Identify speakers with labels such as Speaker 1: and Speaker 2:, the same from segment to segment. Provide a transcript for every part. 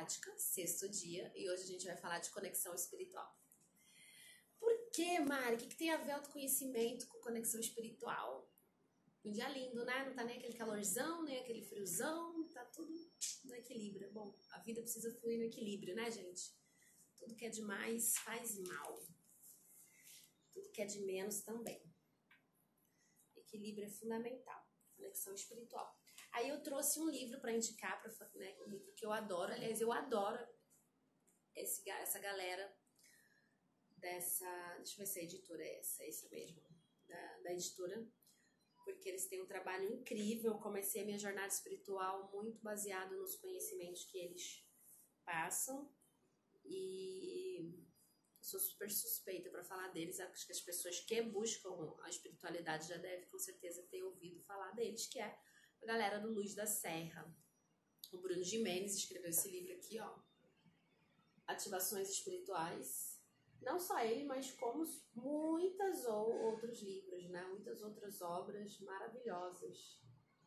Speaker 1: prática, sexto dia, e hoje a gente vai falar de conexão espiritual. Por que, Mari? O que tem a ver autoconhecimento com conexão espiritual? Um dia lindo, né? Não tá nem aquele calorzão, nem aquele friozão, tá tudo no equilíbrio. Bom, a vida precisa fluir no equilíbrio, né, gente? Tudo que é demais faz mal. Tudo que é de menos também. Equilíbrio é fundamental. Conexão espiritual. Aí eu trouxe um livro para indicar, né, um livro que eu adoro. Aliás, eu adoro essa galera dessa... Deixa eu ver se a editora é essa mesmo. Da editora. Porque eles têm um trabalho incrível. Eu comecei a minha jornada espiritual muito baseado nos conhecimentos que eles passam. E sou super suspeita para falar deles. Acho que as pessoas que buscam a espiritualidade já devem com certeza ter ouvido falar deles, que é a galera do Luz da Serra. O Bruno Gimenez escreveu esse livro aqui, ó. Ativações Espirituais. Não só ele, mas como muitos outros livros, né? Muitas outras obras maravilhosas.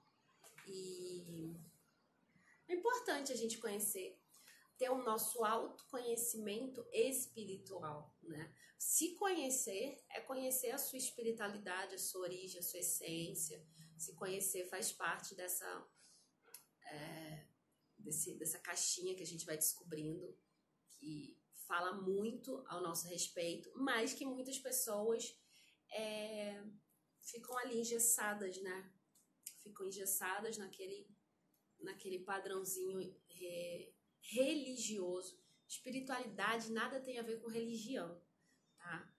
Speaker 1: E é importante a gente conhecer, ter o nosso autoconhecimento espiritual, né? Se conhecer é conhecer a sua espiritualidade, a sua origem, a sua essência. Se conhecer faz parte dessa caixinha que a gente vai descobrindo, que fala muito ao nosso respeito, mas que muitas pessoas ficam ali engessadas, né? Ficam engessadas naquele padrãozinho religioso. Espiritualidade nada tem a ver com religião, tá?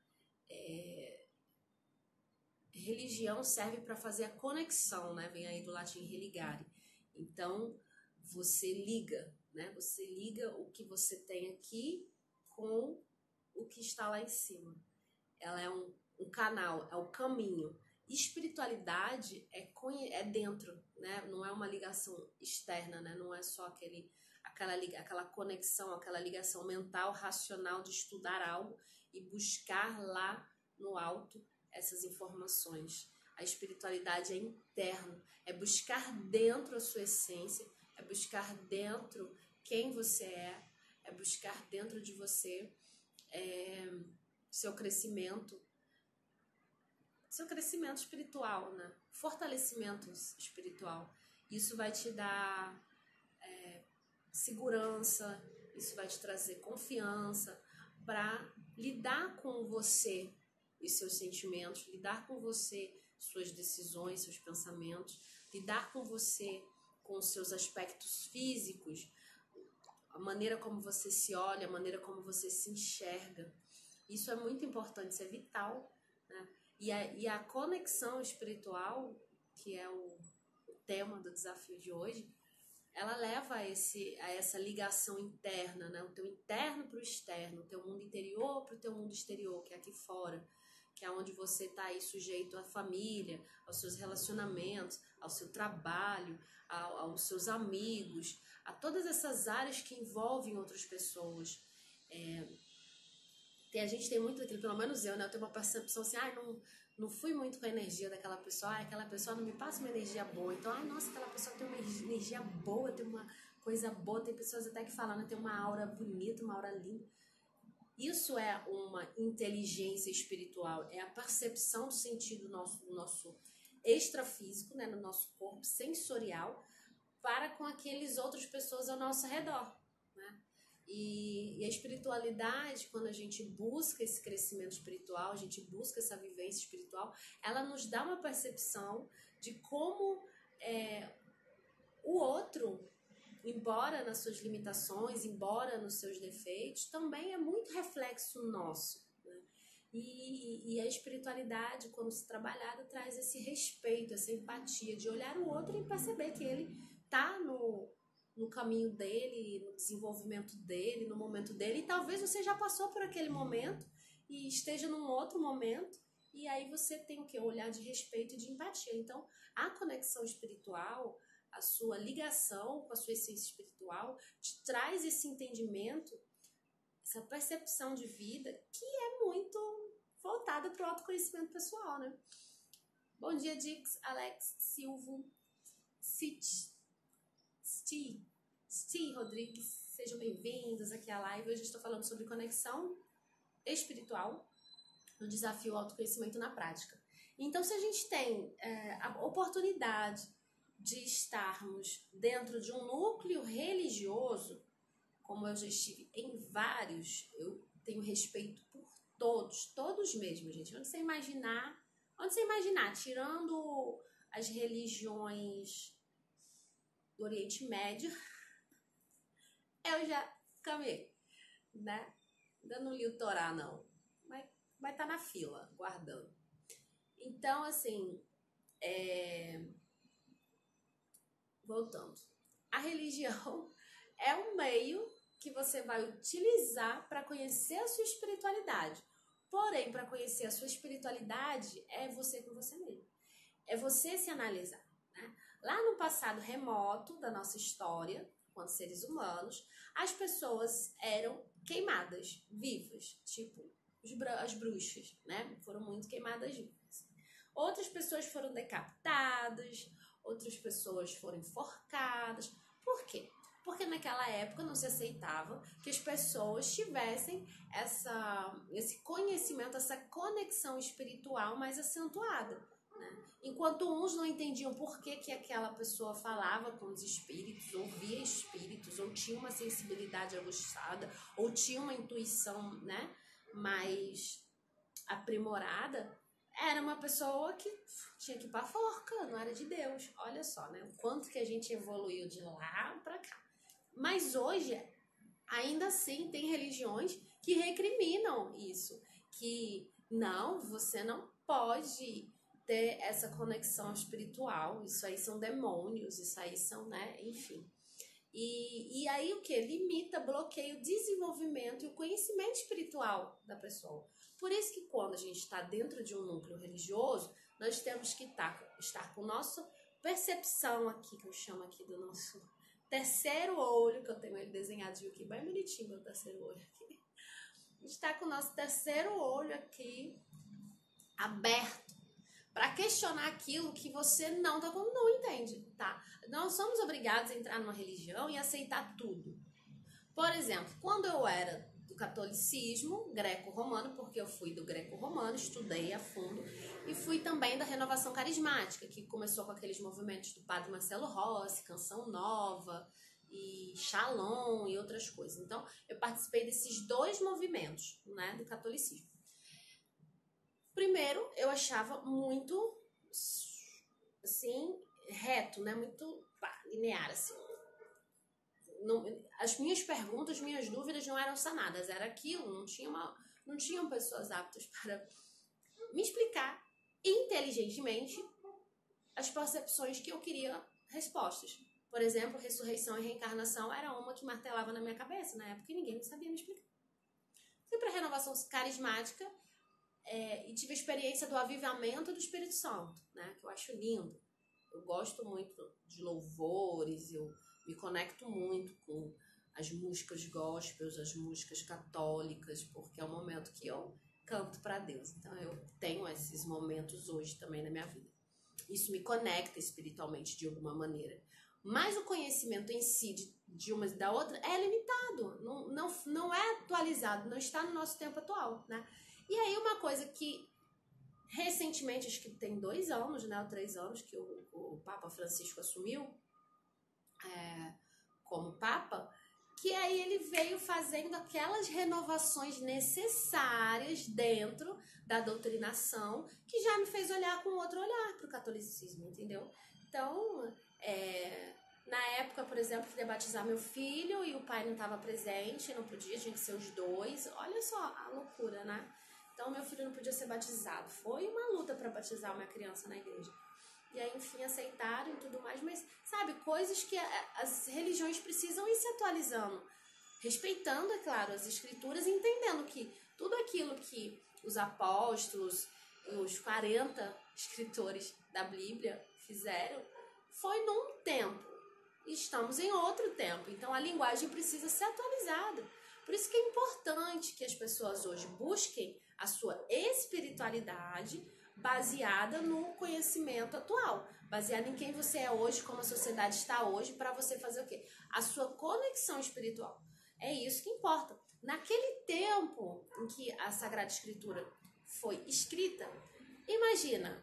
Speaker 1: Religião serve para fazer a conexão, né? Vem aí do latim religare. Então, você liga, né? Você liga o que você tem aqui com o que está lá em cima. Ela é um canal, é um caminho. Espiritualidade é dentro, né? Não é uma ligação externa, né? Não é só aquela conexão, aquela ligação mental, racional de estudar algo e buscar lá no alto essas informações. A espiritualidade é interno, é buscar dentro a sua essência, é buscar dentro quem você é buscar dentro de você seu crescimento espiritual, né? Fortalecimento espiritual. Isso vai te dar segurança, isso vai te trazer confiança para lidar com você e seus sentimentos, lidar com você, suas decisões, seus pensamentos, lidar com você, com os seus aspectos físicos, a maneira como você se olha, a maneira como você se enxerga. Isso é muito importante, isso é vital, né? E a conexão espiritual, que é o tema do desafio de hoje, ela leva a essa ligação interna, né? O teu interno para o externo, o teu mundo interior para o teu mundo exterior, que é aqui fora, que é onde você está aí sujeito à família, aos seus relacionamentos, ao seu trabalho, aos seus amigos, a todas essas áreas que envolvem outras pessoas. A gente tem muito aquilo, pelo menos eu, né? Eu tenho uma percepção assim, não fui muito com a energia daquela pessoa, aquela pessoa não me passa uma energia boa. Então, nossa, aquela pessoa tem uma energia boa, tem uma coisa boa, tem pessoas até que falam, né? Tem uma aura bonita, uma aura linda. Isso é uma inteligência espiritual, é a percepção do sentido do nosso extrafísico, né? No nosso corpo sensorial, para com aqueles outras pessoas ao nosso redor, né? E a espiritualidade, quando a gente busca esse crescimento espiritual, a gente busca essa vivência espiritual, ela nos dá uma percepção de como o outro, embora nas suas limitações, embora nos seus defeitos, também é muito reflexo nosso, né? E a espiritualidade, quando se trabalhada, traz esse respeito, essa empatia de olhar o outro e perceber que ele está no caminho dele, no desenvolvimento dele, no momento dele, e talvez você já passou por aquele momento e esteja num outro momento, e aí você tem o quê? Um olhar de respeito e de empatia. Então, a conexão espiritual, a sua ligação com a sua essência espiritual, te traz esse entendimento, essa percepção de vida, que é muito voltada para o autoconhecimento pessoal, né? Bom dia, Dix, Alex, Silvo, Sti Rodrigues, Sejam bem-vindos aqui à live. Hoje eu estou falando sobre conexão espiritual no desafio autoconhecimento na prática. Então, se a gente tem a oportunidade de estarmos dentro de um núcleo religioso, como eu já estive em vários, eu tenho respeito por todos mesmo, gente. Onde você imaginar, tirando as religiões do Oriente Médio, eu já caminhei, né? Ainda não li o Torá, não. Mas vai estar na fila, guardando. Então, assim, voltando. A religião é um meio que você vai utilizar para conhecer a sua espiritualidade. Porém, para conhecer a sua espiritualidade, é você com você mesmo. É você se analisar, né? Lá no passado remoto da nossa história, quanto seres humanos, as pessoas eram queimadas, vivas, tipo as bruxas, né? Foram muito queimadas vivas. Outras pessoas foram decapitadas, outras pessoas foram enforcadas. Por quê? Porque naquela época não se aceitava que as pessoas tivessem esse conhecimento, essa conexão espiritual mais acentuada, né? Enquanto uns não entendiam por que aquela pessoa falava com os espíritos, ou via espíritos, ou tinha uma sensibilidade aguçada, ou tinha uma intuição, né, mais aprimorada, era uma pessoa que tinha que ir pra forca, não era de Deus. Olha só, né, o quanto que a gente evoluiu de lá pra cá. Mas hoje, ainda assim, tem religiões que recriminam isso, que não, você não pode ter essa conexão espiritual, isso aí são demônios, isso aí são, né, enfim. E aí o que? Limita, bloqueia o desenvolvimento e o conhecimento espiritual da pessoa. Por isso que quando a gente está dentro de um núcleo religioso, nós temos que estar com nossa percepção aqui, que eu chamo aqui do nosso terceiro olho, que eu tenho ele desenhadinho aqui, bem bonitinho meu terceiro olho aqui. A gente está com o nosso terceiro olho aqui aberto para questionar aquilo que você não entende, tá? Não somos obrigados a entrar numa religião e aceitar tudo. Por exemplo, quando eu era do catolicismo greco-romano, porque eu fui do greco-romano, estudei a fundo, e fui também da renovação carismática, que começou com aqueles movimentos do padre Marcelo Rossi, Canção Nova, e Shalom e outras coisas. Então, eu participei desses dois movimentos, né, do catolicismo. Primeiro, eu achava muito, assim, reto, né? Muito linear, assim. Não, as minhas perguntas, minhas dúvidas não eram sanadas. Era aquilo, não tinham pessoas aptas para me explicar inteligentemente as percepções que eu queria respostas. Por exemplo, ressurreição e reencarnação era uma que martelava na minha cabeça na época e ninguém sabia me explicar. Fui para a renovação carismática, e tive a experiência do avivamento do Espírito Santo, né? Que eu acho lindo. Eu gosto muito de louvores, eu me conecto muito com as músicas gospels, as músicas católicas, porque é um momento que eu canto para Deus. Então eu tenho esses momentos hoje também na minha vida. Isso me conecta espiritualmente de alguma maneira. Mas o conhecimento em si de uma e da outra é limitado, não é atualizado, não está no nosso tempo atual, né? E aí uma coisa que recentemente, acho que tem 2 anos, né, ou 3 anos, que o Papa Francisco assumiu como Papa, que aí ele veio fazendo aquelas renovações necessárias dentro da doutrinação, que já me fez olhar com outro olhar para o catolicismo, entendeu? Então, na época, por exemplo, queria batizar meu filho e o pai não estava presente, não podia, tinha que ser os dois. Olha só a loucura, né? Então, meu filho não podia ser batizado. Foi uma luta para batizar uma criança na igreja. E aí, enfim, aceitaram e tudo mais. Mas, sabe, coisas que as religiões precisam ir se atualizando. Respeitando, é claro, as escrituras e entendendo que tudo aquilo que os apóstolos, os 40 escritores da Bíblia fizeram, foi num tempo. E estamos em outro tempo. Então, a linguagem precisa ser atualizada. Por isso que é importante que as pessoas hoje busquem a sua espiritualidade baseada no conhecimento atual, baseada em quem você é hoje, como a sociedade está hoje, para você fazer o quê? A sua conexão espiritual. É isso que importa. Naquele tempo em que a Sagrada Escritura foi escrita, imagina,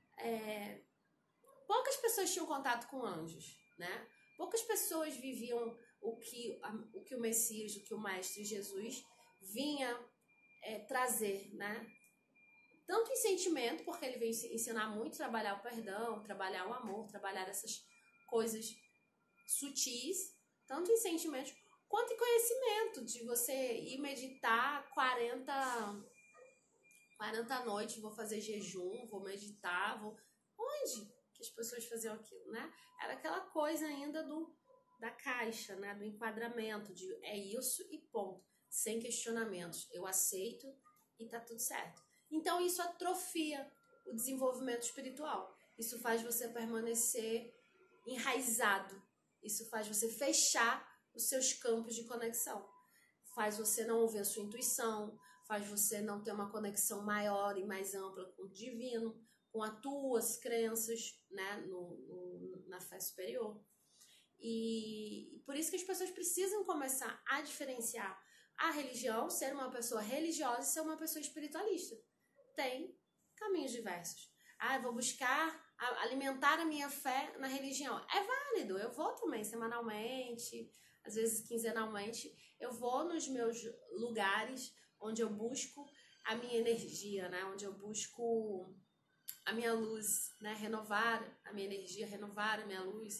Speaker 1: poucas pessoas tinham contato com anjos, né? Poucas pessoas viviam o que o Messias, o que o Mestre Jesus vinha trazer, né? Tanto em sentimento, porque ele veio ensinar muito, trabalhar o perdão, trabalhar o amor, trabalhar essas coisas sutis, tanto em sentimento quanto em conhecimento, de você ir meditar 40 noites, vou fazer jejum, vou meditar, Onde que as pessoas faziam aquilo, né? Era aquela coisa ainda da caixa, né? Do enquadramento, de é isso e ponto, sem questionamentos. Eu aceito e tá tudo certo. Então isso atrofia o desenvolvimento espiritual. Isso faz você permanecer enraizado. Isso faz você fechar os seus campos de conexão. Faz você não ouvir a sua intuição, faz você não ter uma conexão maior e mais ampla com o divino, com as tuas crenças, né, na fé superior. E por isso que as pessoas precisam começar a diferenciar a religião, ser uma pessoa religiosa e ser uma pessoa espiritualista. Tem caminhos diversos. Eu vou buscar alimentar a minha fé na religião. É válido, eu vou também semanalmente, às vezes quinzenalmente, eu vou nos meus lugares onde eu busco a minha energia, né? Onde eu busco a minha luz, né? Renovar a minha energia, renovar a minha luz,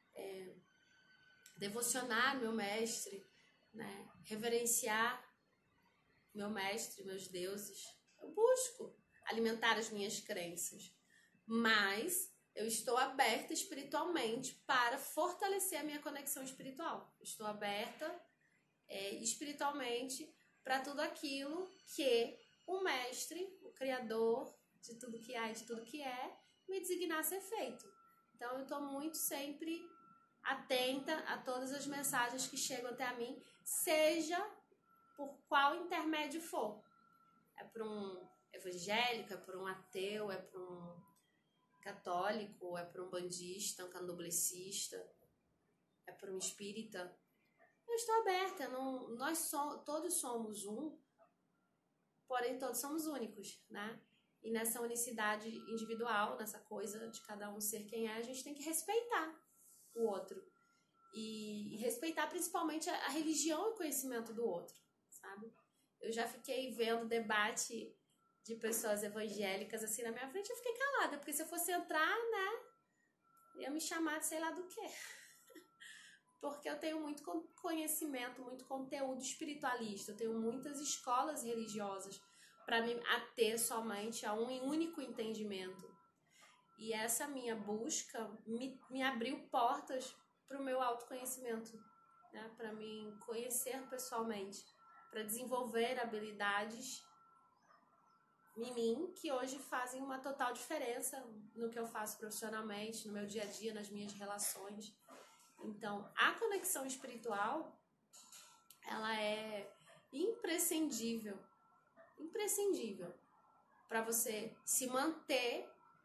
Speaker 1: devocionar meu mestre, né? Reverenciar meu mestre, meus deuses. Eu busco alimentar as minhas crenças, mas eu estou aberta espiritualmente para fortalecer a minha conexão espiritual. Estou aberta espiritualmente para tudo aquilo que o mestre, o criador de tudo que há e de tudo que é, me designar a ser feito. Então eu estou muito sempre atenta a todas as mensagens que chegam até a mim, seja por qual intermédio for. É para um evangélico, é para um ateu, é para um católico, é para um bandista, um candomblessista, é para um espírita. Eu estou aberta, todos somos um, porém todos somos únicos, né? E nessa unicidade individual, nessa coisa de cada um ser quem é, a gente tem que respeitar o outro. E respeitar principalmente a religião e o conhecimento do outro, sabe? Eu já fiquei vendo debate de pessoas evangélicas assim na minha frente, eu fiquei calada, porque se eu fosse entrar, né, ia me chamar de sei lá do quê. Porque eu tenho muito conhecimento, muito conteúdo espiritualista, eu tenho muitas escolas religiosas para me ater somente a um único entendimento. E essa minha busca me abriu portas para o meu autoconhecimento, né? Para me conhecer pessoalmente, para desenvolver habilidades em mim que hoje fazem uma total diferença no que eu faço profissionalmente, no meu dia a dia, nas minhas relações. Então, a conexão espiritual, ela é imprescindível para você se manter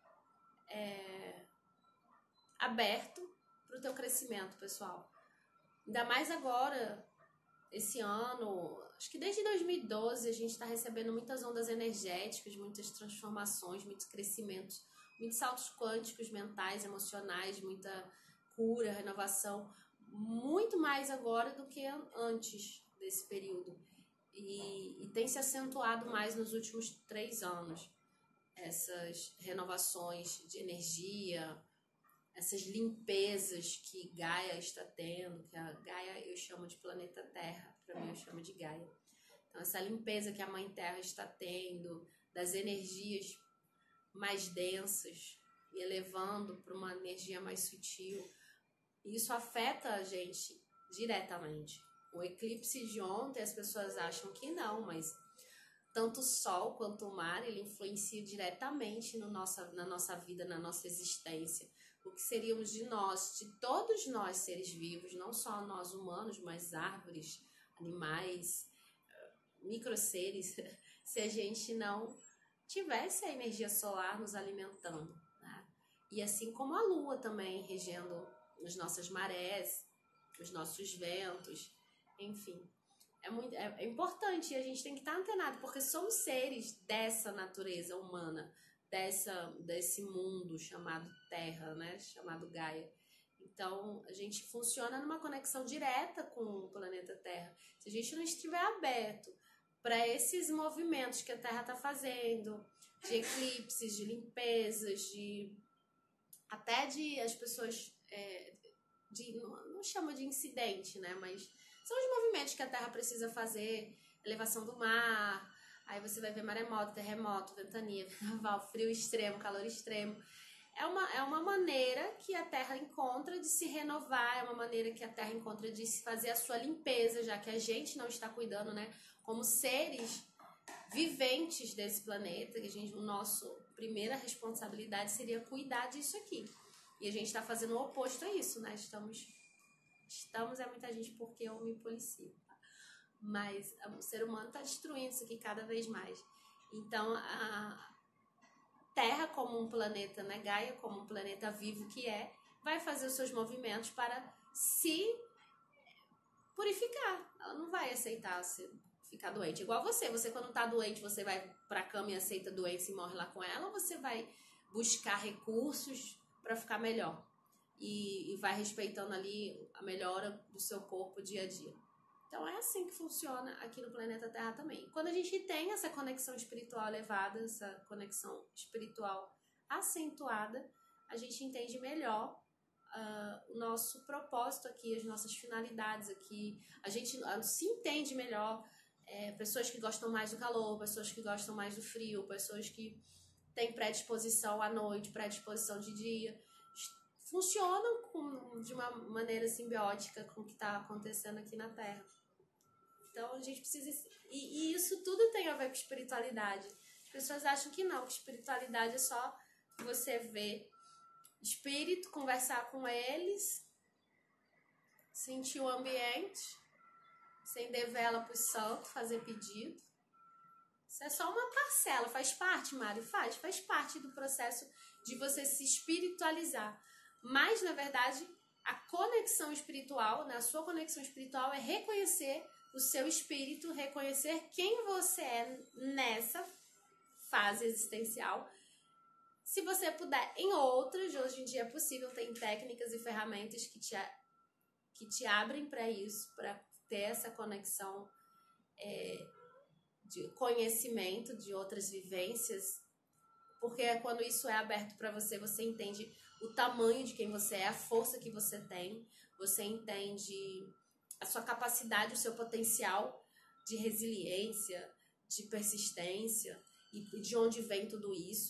Speaker 1: aberto para o teu crescimento pessoal. Ainda mais agora, esse ano, acho que desde 2012 a gente está recebendo muitas ondas energéticas, muitas transformações, muitos crescimentos, muitos saltos quânticos mentais, emocionais, muita cura, renovação, muito mais agora do que antes desse período. E tem se acentuado mais nos últimos 3 anos. Essas renovações de energia, essas limpezas que Gaia está tendo, que a Gaia eu chamo de planeta Terra, para mim eu chamo de Gaia. Então essa limpeza que a Mãe Terra está tendo, das energias mais densas e elevando para uma energia mais sutil, isso afeta a gente diretamente. O eclipse de ontem, as pessoas acham que não, mas tanto o Sol quanto o mar, ele influencia diretamente na nossa vida, na nossa existência. O que seríamos de nós, de todos nós seres vivos, não só nós humanos, mas árvores, animais, microseres, se a gente não tivesse a energia solar nos alimentando, né? E assim como a Lua também regendo as nossas marés, os nossos ventos, enfim. é importante e a gente tem que estar antenado, porque somos seres dessa natureza humana, desse mundo chamado Terra, né? Chamado Gaia. Então, a gente funciona numa conexão direta com o planeta Terra. Se a gente não estiver aberto para esses movimentos que a Terra está fazendo, de eclipses, de limpezas, até de as pessoas, não chama de incidente, né? Mas são os movimentos que a Terra precisa fazer, elevação do mar, aí você vai ver maremoto, terremoto, ventania, vendaval, frio extremo, calor extremo. É uma maneira que a Terra encontra de se renovar, é uma maneira que a Terra encontra de se fazer a sua limpeza, já que a gente não está cuidando, né? Como seres viventes desse planeta, que a nossa primeira responsabilidade seria cuidar disso aqui. E a gente está fazendo o oposto a isso, né? Estamos é muita gente porque eu me policio. Mas o ser humano está destruindo isso aqui cada vez mais. Então, a Terra como um planeta, né, Gaia como um planeta vivo que vai fazer os seus movimentos para se purificar. Ela não vai aceitar ficar doente. Igual você quando tá doente, você vai pra cama e aceita a doença e morre lá com ela, ou você vai buscar recursos para ficar melhor e vai respeitando ali a melhora do seu corpo dia a dia. Então é assim que funciona aqui no planeta Terra também. Quando a gente tem essa conexão espiritual elevada, essa conexão espiritual acentuada, a gente entende melhor o nosso propósito aqui, as nossas finalidades aqui. A gente se entende melhor. Pessoas que gostam mais do calor, pessoas que gostam mais do frio, pessoas que têm predisposição à noite, predisposição de dia. Funcionam de uma maneira simbiótica com o que está acontecendo aqui na Terra. Então a gente precisa... E isso tudo tem a ver com espiritualidade. As pessoas acham que não, que espiritualidade é só você ver espírito, conversar com eles, sentir o ambiente, acender vela para o santo, fazer pedido. Isso é só uma parcela, faz parte, Mari? Faz parte do processo de você se espiritualizar. Mas, na verdade, a conexão espiritual, né, a sua conexão espiritual é reconhecer o seu espírito, reconhecer quem você é nessa fase existencial. Se você puder, em outras, hoje em dia é possível, tem técnicas e ferramentas que te abrem para isso, para ter essa conexão de conhecimento de outras vivências, porque quando isso é aberto para você, você entende o tamanho de quem você é, a força que você tem, você entende a sua capacidade, o seu potencial de resiliência, de persistência e de onde vem tudo isso.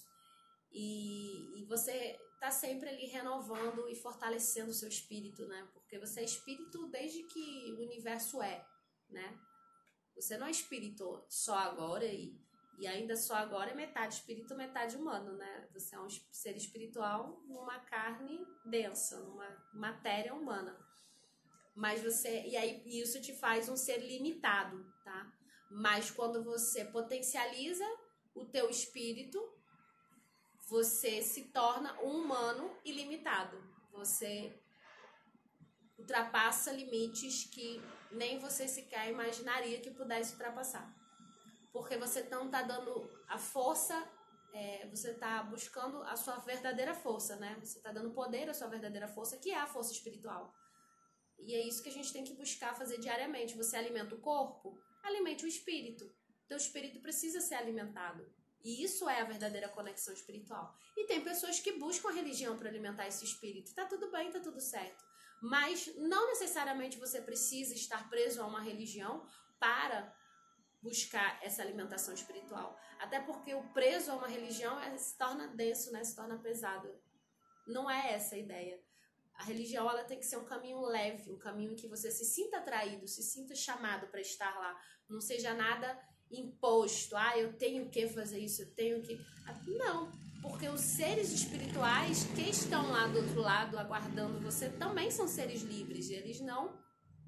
Speaker 1: E você está sempre ali renovando e fortalecendo o seu espírito, né? Porque você é espírito desde que o universo né? Você não é espírito só agora e ainda só agora é metade espírito, metade humano, né? Você é um ser espiritual numa carne densa, numa matéria humana. Mas e isso te faz um ser limitado, tá? Mas quando você potencializa o teu espírito, você se torna um humano ilimitado. Você ultrapassa limites que nem você sequer imaginaria que pudesse ultrapassar. Porque você não está dando a força, você está buscando a sua verdadeira força, né? Você está dando poder à sua verdadeira força, que é a força espiritual. E é isso que a gente tem que buscar fazer diariamente. Você alimenta o corpo, alimente o espírito. Teu espírito precisa ser alimentado. E isso é a verdadeira conexão espiritual. E tem pessoas que buscam a religião para alimentar esse espírito. Tá tudo bem, tá tudo certo. Mas não necessariamente você precisa estar preso a uma religião para buscar essa alimentação espiritual. Até porque o preso a uma religião se torna denso, né? Se torna pesado. Não é essa a ideia. A religião ela tem que ser um caminho leve, um caminho em que você se sinta atraído, se sinta chamado para estar lá. Não seja nada imposto. Eu tenho que fazer isso, eu tenho que... Não, porque os seres espirituais que estão lá do outro lado aguardando você também são seres livres. Eles não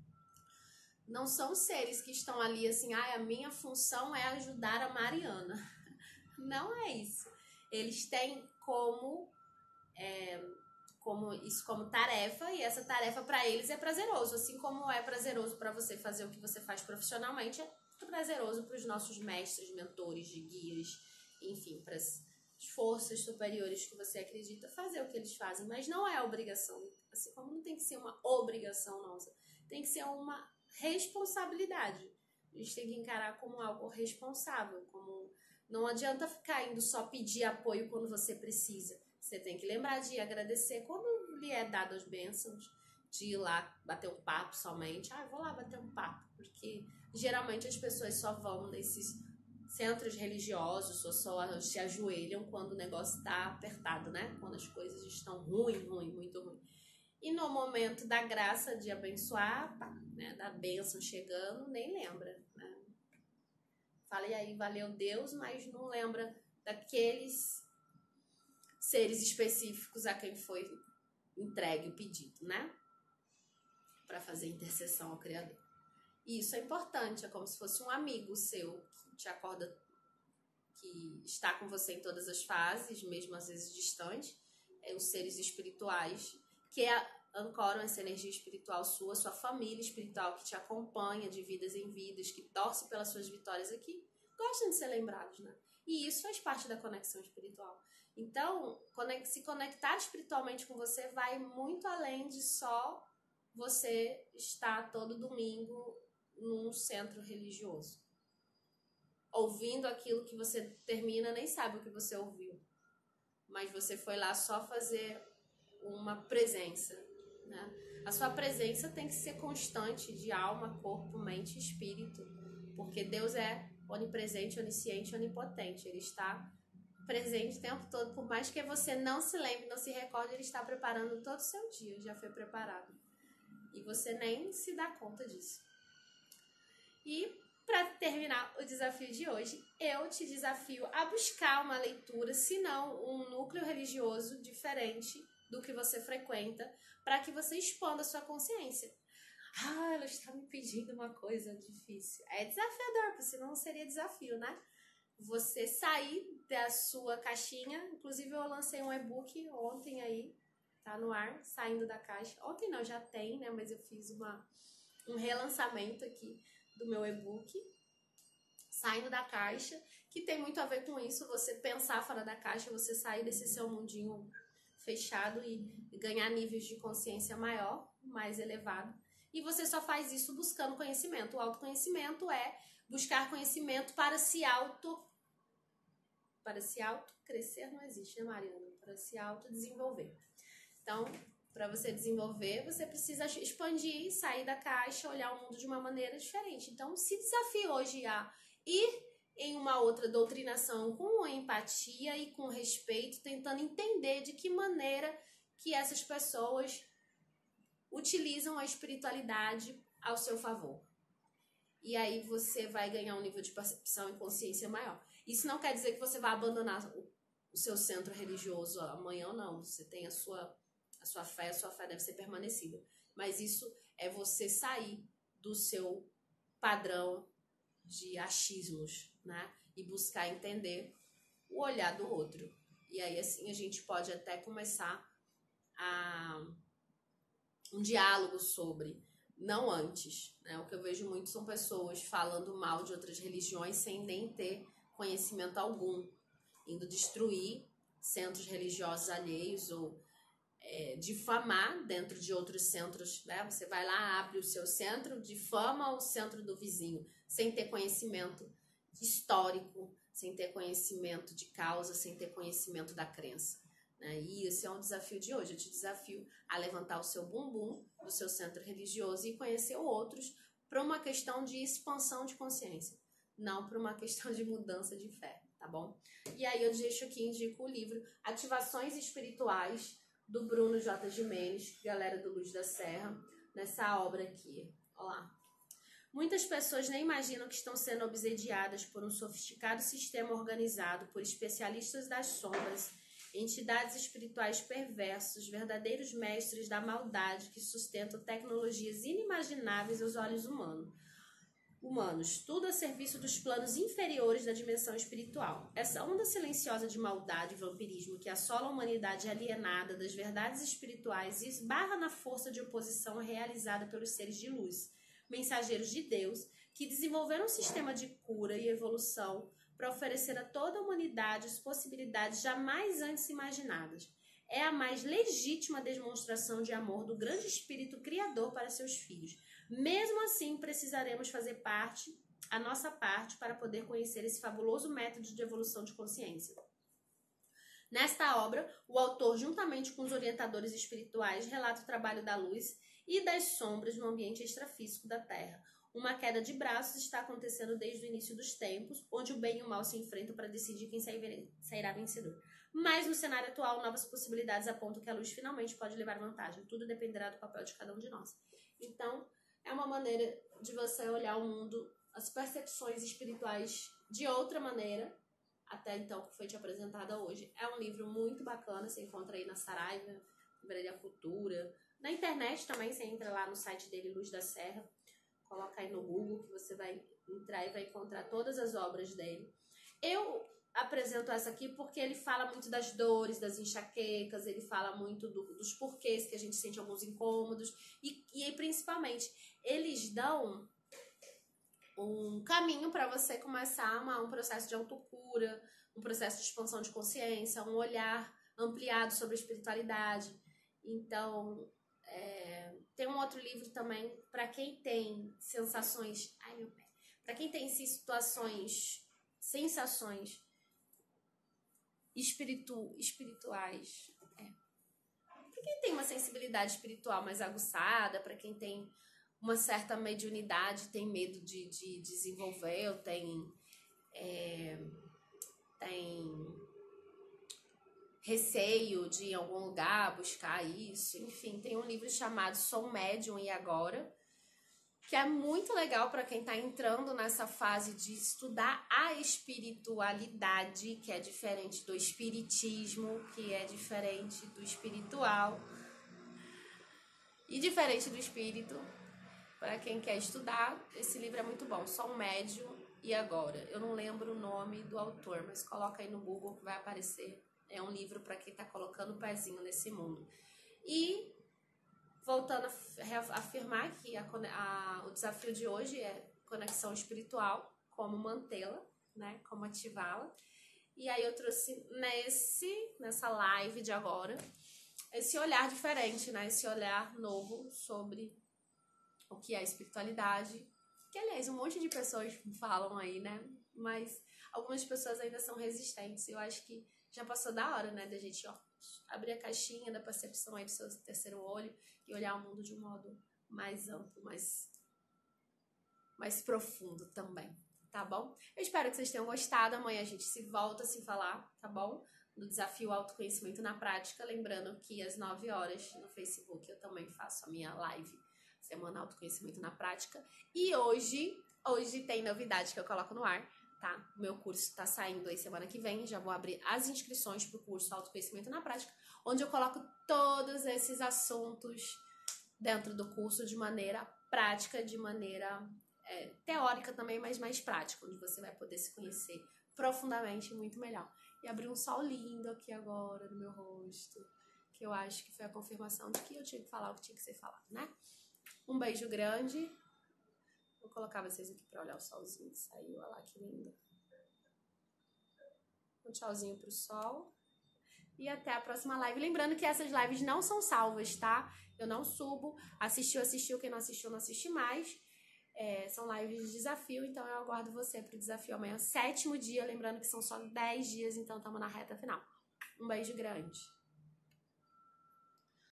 Speaker 1: são seres que estão ali assim, a minha função é ajudar a Mariana. Não é isso. Eles têm como como tarefa, e essa tarefa para eles é prazeroso, assim como é prazeroso para você fazer o que você faz profissionalmente, é prazeroso para os nossos mestres, mentores, de guias, enfim, para as forças superiores que você acredita fazer o que eles fazem, mas não é obrigação, assim como não tem que ser uma obrigação nossa, tem que ser uma responsabilidade. A gente tem que encarar como algo responsável, como não adianta ficar indo só pedir apoio quando você precisa. Você tem que lembrar de agradecer quando lhe é dado as bênçãos, de ir lá bater um papo somente. Vou lá bater um papo, porque geralmente as pessoas só vão nesses centros religiosos ou só se ajoelham quando o negócio tá apertado, né? Quando as coisas estão muito ruim. E no momento da graça de abençoar, né, da bênção chegando, nem lembra, né? Fala, e aí, valeu Deus, mas não lembra daqueles seres específicos a quem foi entregue o pedido, né? Para fazer intercessão ao Criador. E isso é importante, é como se fosse um amigo seu que te acorda, que está com você em todas as fases, mesmo às vezes distante. Os seres espirituais que ancoram essa energia espiritual sua família espiritual que te acompanha de vidas em vidas, que torce pelas suas vitórias aqui, gostam de ser lembrados, né? E isso faz parte da conexão espiritual. Então, se conectar espiritualmente com você vai muito além de só você estar todo domingo num centro religioso, ouvindo aquilo que você termina, nem sabe o que você ouviu, mas você foi lá só fazer uma presença, né? A sua presença tem que ser constante, de alma, corpo, mente e espírito, porque Deus é onipresente, onisciente, onipotente. Ele está presente o tempo todo, por mais que você não se lembre, não se recorde, Ele está preparando todo o seu dia, já foi preparado. E você nem se dá conta disso. E para terminar o desafio de hoje, eu te desafio a buscar uma leitura, se não um núcleo religioso diferente do que você frequenta, para que você expanda a sua consciência. Ela está me pedindo uma coisa difícil. É desafiador, porque senão não seria desafio, né? Você sair da sua caixinha. Inclusive eu lancei um e-book ontem aí, tá no ar, saindo da caixa. Ontem não, já tem, né? Mas eu fiz um relançamento aqui do meu e-book, saindo da caixa, que tem muito a ver com isso, você pensar fora da caixa, você sair desse seu mundinho fechado e ganhar níveis de consciência mais elevado. E você só faz isso buscando conhecimento. O autoconhecimento é buscar conhecimento para se crescer não existe, né, Mariana? Para se autodesenvolver. Então, para você desenvolver, você precisa expandir, sair da caixa, olhar o mundo de uma maneira diferente. Então, se desafie hoje a ir em uma outra doutrinação com empatia e com respeito, tentando entender de que maneira que essas pessoas utilizam a espiritualidade ao seu favor. E aí você vai ganhar um nível de percepção e consciência maior. Isso não quer dizer que você vai abandonar o seu centro religioso amanhã, não. Você tem a sua fé deve ser permanecida. Mas isso é você sair do seu padrão de achismos, né? E buscar entender o olhar do outro. E aí, assim, a gente pode até começar um diálogo sobre, não antes, né? O que eu vejo muito são pessoas falando mal de outras religiões sem nem ter conhecimento algum, indo destruir centros religiosos alheios ou difamar dentro de outros centros, né? Você vai lá, abre o seu centro, difama o centro do vizinho, sem ter conhecimento histórico, sem ter conhecimento de causa, sem ter conhecimento da crença, né? E esse é um desafio de hoje. Eu te desafio a levantar o seu bumbum do seu centro religioso e conhecer outros para uma questão de expansão de consciência, não para uma questão de mudança de fé, tá bom? E aí eu deixo aqui, indico o livro Ativações Espirituais, do Bruno J. Gimenez, galera do Luz da Serra, nessa obra aqui. Olha lá. Muitas pessoas nem imaginam que estão sendo obsediadas por um sofisticado sistema organizado por especialistas das sombras, entidades espirituais perversos, verdadeiros mestres da maldade que sustentam tecnologias inimagináveis aos olhos humanos. humanos, tudo a serviço dos planos inferiores da dimensão espiritual. Essa onda silenciosa de maldade e vampirismo que assola a humanidade alienada das verdades espirituais e esbarra na força de oposição realizada pelos seres de luz, mensageiros de Deus, que desenvolveram um sistema de cura e evolução para oferecer a toda a humanidade as possibilidades jamais antes imaginadas. É a mais legítima demonstração de amor do grande Espírito Criador para seus filhos. Mesmo assim, precisaremos fazer a nossa parte, para poder conhecer esse fabuloso método de evolução de consciência. Nesta obra, o autor, juntamente com os orientadores espirituais, relata o trabalho da luz e das sombras no ambiente extrafísico da Terra. Uma queda de braços está acontecendo desde o início dos tempos, onde o bem e o mal se enfrentam para decidir quem sairá vencedor. Mas no cenário atual, novas possibilidades apontam que a luz finalmente pode levar vantagem. Tudo dependerá do papel de cada um de nós. Então, é uma maneira de você olhar o mundo, as percepções espirituais de outra maneira, até então que foi te apresentada hoje. É um livro muito bacana, você encontra aí na Saraiva, Livraria Cultura. Na internet também, você entra lá no site dele, Luz da Serra, coloca aí no Google que você vai entrar e vai encontrar todas as obras dele. Eu apresento essa aqui porque ele fala muito das dores, das enxaquecas, ele fala muito dos porquês que a gente sente alguns incômodos e principalmente eles dão um caminho para você começar um processo de autocura, um processo de expansão de consciência, um olhar ampliado sobre a espiritualidade. Então, tem um outro livro também para quem tem sensações, para quem tem sensações espirituais, para quem tem uma sensibilidade espiritual mais aguçada, para quem tem uma certa mediunidade, tem medo de desenvolver, ou tem receio de ir em algum lugar buscar isso, enfim, tem um livro chamado Sou Médium e Agora, que é muito legal para quem está entrando nessa fase de estudar a espiritualidade, que é diferente do espiritismo, que é diferente do espiritual e diferente do espírito. Para quem quer estudar, esse livro é muito bom. Sou Médium e Agora. Eu não lembro o nome do autor, mas coloca aí no Google que vai aparecer. É um livro para quem está colocando o pezinho nesse mundo. E voltando a afirmar que o desafio de hoje é conexão espiritual, como mantê-la, né? Como ativá-la. E aí eu trouxe nessa live de agora esse olhar diferente, né? Esse olhar novo sobre o que é espiritualidade. Que, aliás, um monte de pessoas falam aí, né? Mas algumas pessoas ainda são resistentes. Eu acho que já passou da hora, né? Da gente, abrir a caixinha da percepção aí do seu terceiro olho e olhar o mundo de um modo mais amplo, mais profundo também, tá bom? Eu espero que vocês tenham gostado. Amanhã a gente se volta a se falar, tá bom? No Desafio Autoconhecimento na Prática. Lembrando que às 9 horas no Facebook eu também faço a minha live Semana Autoconhecimento na Prática. E hoje tem novidade que eu coloco no ar, tá? O meu curso tá saindo aí semana que vem. Já vou abrir as inscrições pro curso Autoconhecimento na Prática, onde eu coloco todos esses assuntos dentro do curso de maneira prática, de maneira teórica também, mas mais prática, onde você vai poder se conhecer profundamente e muito melhor. E abrir um sol lindo aqui agora no meu rosto, que eu acho que foi a confirmação de que eu tinha que falar o que tinha que ser falado, né? Um beijo grande. Vou colocar vocês aqui pra olhar o solzinho que saiu. Olha lá que lindo. Um tchauzinho pro sol. E até a próxima live. Lembrando que essas lives não são salvas, tá? Eu não subo. Assistiu. Quem não assistiu, não assiste mais. São lives de desafio, então eu aguardo você pro desafio amanhã. 7º dia. Lembrando que são só 10 dias, então estamos na reta final. Um beijo grande.